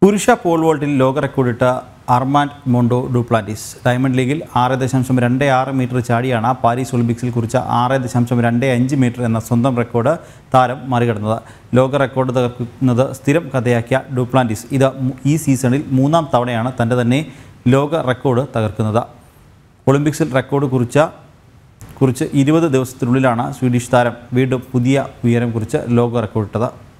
പുരുഷ പോൾ വോൾട്ടിൽ ലോക റെക്കോർഡിട്ട അർമാൻഡ് മോണ്ടോ ഡുപ്ലാന്റിസ് ഡയമണ്ട് ലീഗിൽ 6.26 മീറ്റർ ചാടിയാണ് പാരീസ് ഒളിമ്പിക്സിൽ കുറിച്ച 6.25 മീറ്റർ എന്ന സ്വന്തം റെക്കോർഡ് താരം മറികടന്നത്. ലോക റെക്കോർഡ് തകർക്കുന്നത് സ്ഥിരം കഥയാക്കിയ ഡുപ്ലാന്റിസ് ഈ സീസണിൽ 3ാം തവണയാണ് തൻ്റെ തന്നെ ലോക റെക്കോർഡ് തകർക്കുന്നത്. ഒളിമ്പിക്സിൽ റെക്കോർഡ് കുറിച്ച് 20 ദിവസത്തിനുള്ളിലാണ് സ്വീഡിഷ് താരം വീണ്ടും പുതിയ ഉയരം കുറിച്ച് ലോക റെക്കോർഡിട്ടത്.